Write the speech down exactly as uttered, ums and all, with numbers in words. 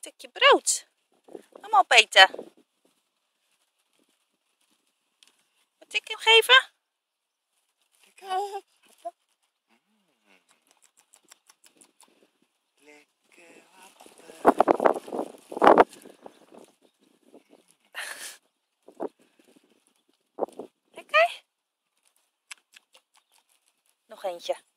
Stukje brood. Kom opeten. Moet ik hem geven? Lekker happen. Lekker? Nog eentje.